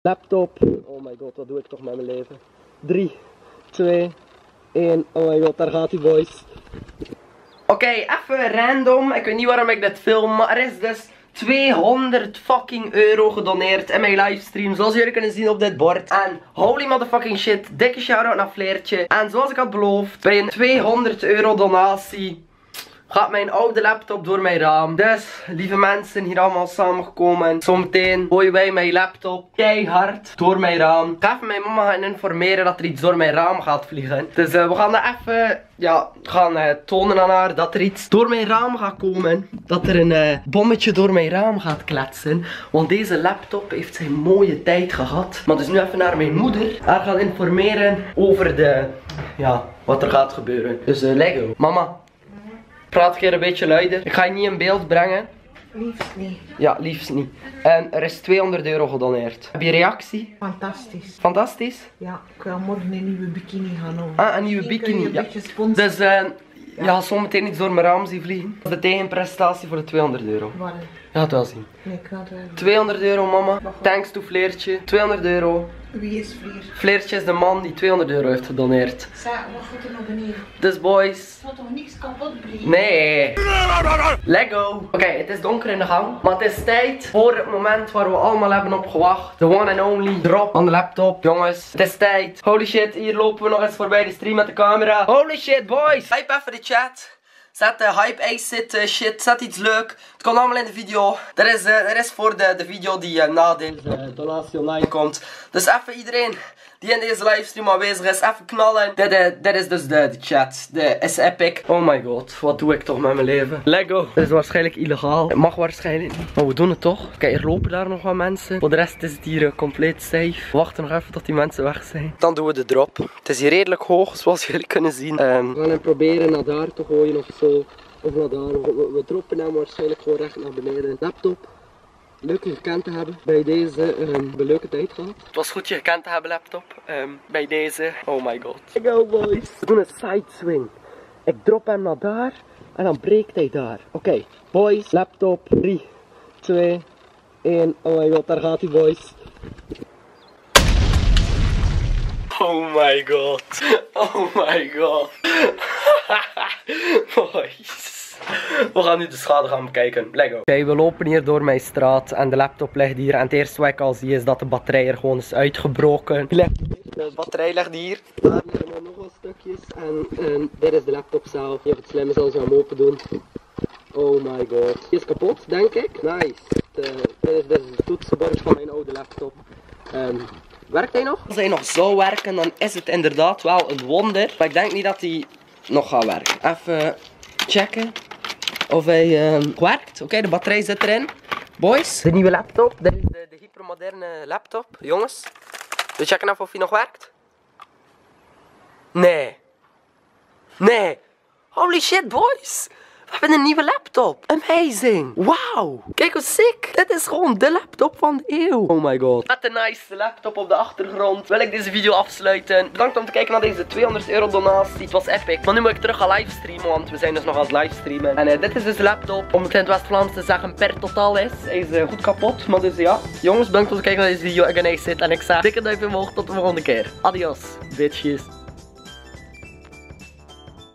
Laptop. Oh my god, wat doe ik toch met mijn leven? 3, 2, 1. Oh my god, daar gaat hij, boys. Oké, even random. Ik weet niet waarom ik dit film, maar er is dus 200 fucking euro gedoneerd in mijn livestream, zoals jullie kunnen zien op dit bord. En holy motherfucking shit, dikke shout-out naar Fleertje. En zoals ik had beloofd, bij een 200 euro donatie gaat mijn oude laptop door mijn raam. Dus, lieve mensen, hier allemaal samengekomen. Zometeen gooien wij mijn laptop keihard door mijn raam. Ik ga even mijn mama gaan informeren dat er iets door mijn raam gaat vliegen. Dus we gaan dat even, ja, tonen aan haar dat er iets door mijn raam gaat komen. Dat er een bommetje door mijn raam gaat kletsen. Want deze laptop heeft zijn mooie tijd gehad. Maar dus nu even naar mijn moeder. Haar gaan informeren over ja, wat er gaat gebeuren. Dus Lego. Mama. Praat een keer een beetje luider. Ik ga je niet in beeld brengen. Liefst niet. Ja, liefst niet. En er is 200 euro gedoneerd. Heb je reactie? Fantastisch. Fantastisch? Ja, ik wil morgen een nieuwe bikini gaan doen. Ah, een nieuwe bikini. Ja. Dus je gaat zometeen iets door mijn raam zien vliegen. Dat is de tegenprestatie voor de 200 euro. Wat? Je gaat het wel zien. Nee, ik ga het wel. 200 euro, mama. Thanks to Fleertje. 200 euro. Wie is Vlier? Fleertje is de man die 200 euro heeft gedoneerd. Zeg, wat gaat er nog beneden? Dus boys. Het zal toch niks kapot breken? Nee. Lego. Oké, het is donker in de gang. Maar het is tijd voor het moment waar we allemaal hebben op gewacht. The one and only drop aan de laptop. Jongens, het is tijd. Holy shit, hier lopen we nog eens voorbij de stream met de camera. Holy shit, boys. Hype even de chat. Zet de hype exit shit, zet iets leuk. Het komt allemaal in de video. Er is voor de video die na deze donatie online komt. Dus even iedereen die in deze livestream aanwezig is, even knallen. Dit is dus de chat. De is epic. Oh my god, wat doe ik toch met mijn leven? Lego. Dit is waarschijnlijk illegaal. Het mag waarschijnlijk niet. Maar we doen het toch. Kijk, er lopen daar nog wat mensen. Voor de rest is het hier compleet safe. We wachten nog even tot die mensen weg zijn. Dan doen we de drop. Het is hier redelijk hoog, zoals jullie kunnen zien. We gaan hem proberen naar daar te gooien of zo. Of naar daar. We droppen hem waarschijnlijk gewoon recht naar beneden. Laptop. Leuk je gekend te hebben bij deze een leuke tijd gehad. Het was goed je gekend te hebben, laptop. Bij deze. Oh my god. Go boys. We doen een side swing. Ik drop hem naar daar en dan breekt hij daar. Oké, boys. Laptop. 3, 2, 1. Oh my god, daar gaat hij, boys. Oh my god. Oh my god. Boys. We gaan nu de schade gaan bekijken. Lego. Oké, we lopen hier door mijn straat en de laptop ligt hier. En het eerste wat ik al zie is dat de batterij er gewoon is uitgebroken. De batterij ligt hier. Daar liggen nog wat stukjes. En dit is de laptop zelf. Je hebt het slim is als we hem open doen. Oh my god. Die is kapot, denk ik. Nice. Dit is het toetsenbord van mijn oude laptop. Werkt hij nog? Als hij nog zou werken, dan is het inderdaad wel een wonder. Maar ik denk niet dat hij nog gaat werken. Even checken of hij werkt. Oké, de batterij zit erin. Boys, de nieuwe laptop. Dit is de hypermoderne laptop. Jongens, we checken even of hij nog werkt. Nee. Nee. Holy shit, boys. We hebben een nieuwe laptop. Amazing. Wauw. Kijk hoe sick. Dit is gewoon de laptop van de eeuw. Oh my god. Met de nice laptop op de achtergrond wil ik deze video afsluiten. Bedankt om te kijken naar deze 200 euro donatie. Het was epic. Maar nu moet ik terug gaan livestreamen, want we zijn dus nog aan het livestreamen. En dit is dus de laptop. Om het in het West-Vlaams te zeggen per totaal is. Hij is goed kapot. Maar dus ja. Jongens, bedankt om te kijken naar deze video. Ik ben Exit en ik zeg dikke duimpje omhoog tot de volgende keer. Adios, bitches.